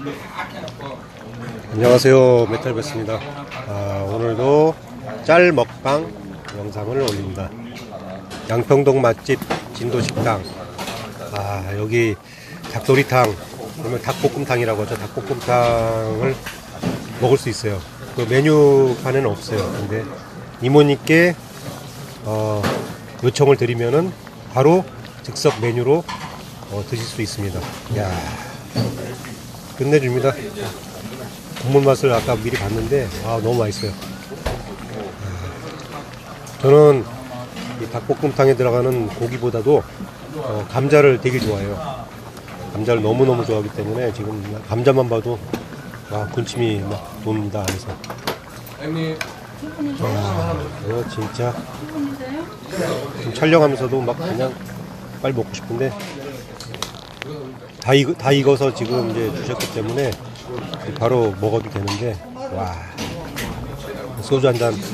안녕하세요, 메탈베스입니다. 오늘도 짤 먹방 영상을 올립니다. 양평동 맛집 진도식당. 여기 닭도리탕, 그러면 닭볶음탕이라고 하죠. 닭볶음탕을 먹을 수 있어요. 그 메뉴판에는 없어요. 근데 이모님께 요청을 드리면은 바로 즉석 메뉴로 드실 수 있습니다. 이야, 끝내줍니다. 국물 맛을 아까 미리 봤는데 너무 맛있어요. 저는 이 닭볶음탕에 들어가는 고기보다도 감자를 되게 좋아해요. 감자를 너무너무 좋아하기 때문에 지금 감자만 봐도 군침이 막 돕니다. 안에서. 이거 진짜 지금 촬영하면서도 막 그냥 빨리 먹고 싶은데 다 익어서 지금 이제 주셨기 때문에 바로 먹어도 되는데, 와, 소주 한 잔.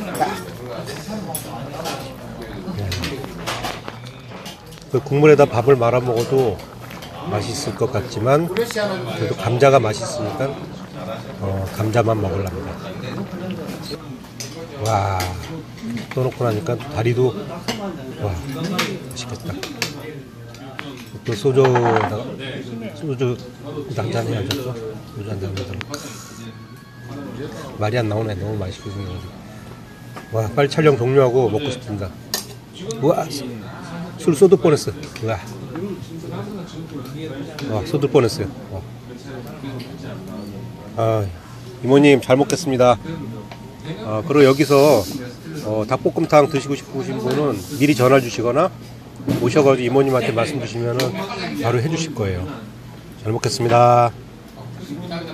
그 국물에다 밥을 말아 먹어도 맛있을 것 같지만 그래도 감자가 맛있으니까 감자만 먹으랍니다. 와, 떠놓고 나니까 다리도, 와, 맛있겠다. 또 소주 한잔 해야죠. 소주 한잔 해서 말이 안 나오네. 너무 맛있게 생겨가지고. 와, 빨리 촬영 종료하고 먹고 싶습니다. 우와, 술 쏟을 뻔했어. 와, 쏟을 뻔했어요. 이모님 잘 먹겠습니다. 그리고 여기서 닭볶음탕 드시고 싶으신 분은 미리 전화 주시거나 오셔가지고 이모님한테 말씀 주시면은 바로 해주실 거예요. 잘 먹겠습니다.